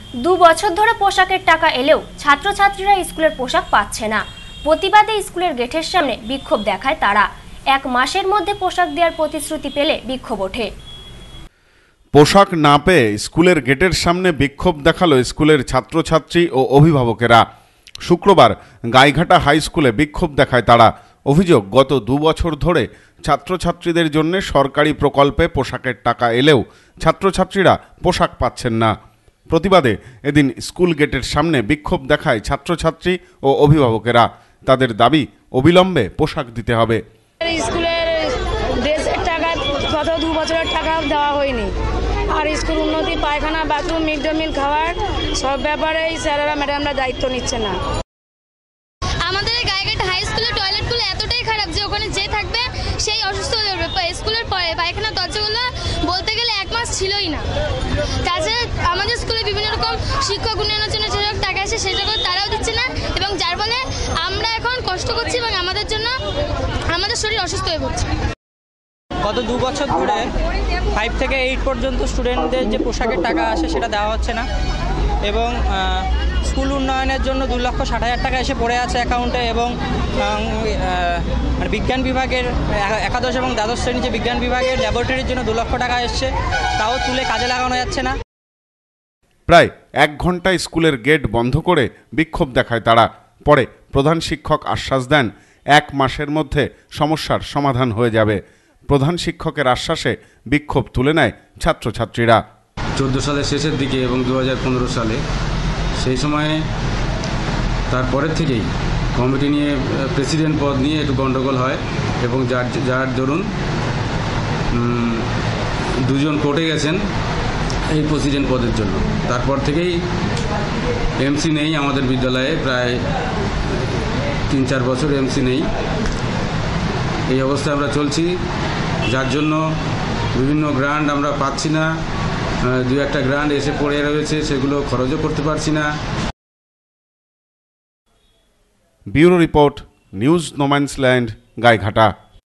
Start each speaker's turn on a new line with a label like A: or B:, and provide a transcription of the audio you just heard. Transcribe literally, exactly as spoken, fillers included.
A: দু বছর ধরে পোশাকের টাকা এলেও ছাত্রছাত্রীরা স্কুলের পোশাক পাচ্ছে না। প্রতিবাদে স্কুলের গেটের সামনে বিক্ষোভ দেখায় তারা। এক মাসের মধ্যে পোশাক দেওয়ার প্রতিশ্রুতি পেলে বিক্ষোভ ওঠে।
B: পোশাক না পেয়ে স্কুলের গেটের সামনে বিক্ষোভ দেখালো স্কুলের ছাত্রছাত্রী ও অভিভাবকেরা। শুক্রবার গাইঘাটা হাই স্কুলে বিক্ষোভ দেখায় তারা। অভিযোগ, গত দু বছর ধরে ছাত্রছাত্রীদের জন্য সরকারি প্রকল্পে পোশাকের টাকা এলেও ছাত্রছাত্রীরা পোশাক পাচ্ছেন না। প্রতিবাদে এদিন স্কুল গেটের সামনে বিক্ষোভ দেখায় ছাত্রছাত্রী ও অভিভাবকেরা। তাদের দাবি, অবিলম্বে পোশাক দিতে হবে।
C: স্কুলের ড্রেসের টাকা গত দু বছরের টাকা দেওয়া হয়নি, আর স্কুল উন্নতি, পায়খানা, বাথরুম, মিড ডে মিল খাওয়ার সব ব্যাপারে স্যারেরা ম্যাডামরা দায়িত্ব নিচ্ছে না।
D: আমাদের গাইঘাটা হাই স্কুলের টয়লেটগুলো এতটাই খারাপ যে ওখানে যে থাকবে সেই অসুস্থ হয়ে যাবে। স্কুলের পায়খানা দরজাগুলো বলতে গেলে এক মাস ছিলই না। তাছাড়া আমাদের স্কুলে বিভিন্ন রকম শিক্ষক উন্নয়নের জন্য যে টাকা আসে সেটা তারাও দিচ্ছে না, এবং যার ফলে আমরা এখন কষ্ট করছি এবং আমাদের জন্য আমাদের শরীর অসুস্থ হয়ে পড়ছে।
E: গত দু বছর ধরে ফাইভ থেকে এইট পর্যন্ত স্টুডেন্টদের যে পোশাকের টাকা আসে সেটা দেওয়া হচ্ছে না, এবং স্কুল উন্নয়নের জন্য দু লক্ষ ষাট হাজার টাকা এসে পড়ে আছে অ্যাকাউন্টে, এবং মানে বিজ্ঞান বিভাগের একাদশ এবং দ্বাদশ শ্রেণীর যে বিজ্ঞান বিভাগের ল্যাবরেটরির জন্য দু লক্ষ টাকা এসছে, তাও তুলে কাজে লাগানো যাচ্ছে না।
B: প্রায় এক ঘন্টা স্কুলের গেট বন্ধ করে বিক্ষোভ দেখায় তারা। পরে প্রধান শিক্ষক আশ্বাস দেন, এক মাসের মধ্যে সমস্যার সমাধান হয়ে যাবে। প্রধান শিক্ষকের আশ্বাসে বিক্ষোভ তুলে নেয় ছাত্রছাত্রীরা।
F: চোদ্দো সালের শেষের দিকে এবং দু হাজার পনেরো সালে সেই সময়ে তারপরের থেকেই কমিটি নিয়ে প্রেসিডেন্ট পদ নিয়ে একটু গণ্ডগোল হয়, এবং যার যার দরুন দুজন কোর্টে গেছেন এই প্রেসিডেন্ট পদের জন্য। তারপর থেকেই এমসি নেই আমাদের বিদ্যালয়ে, প্রায় তিন চার বছর এমসি নেই। এই অবস্থায় আমরা চলছি, যার জন্য বিভিন্ন গ্রান্ট আমরা পাচ্ছি না। দু একটা গ্রান্ট এসে পড়ে রয়েছে, সেগুলো খরচও করতে পারছি না।
B: Bureau report, news no man's land, Gaighata.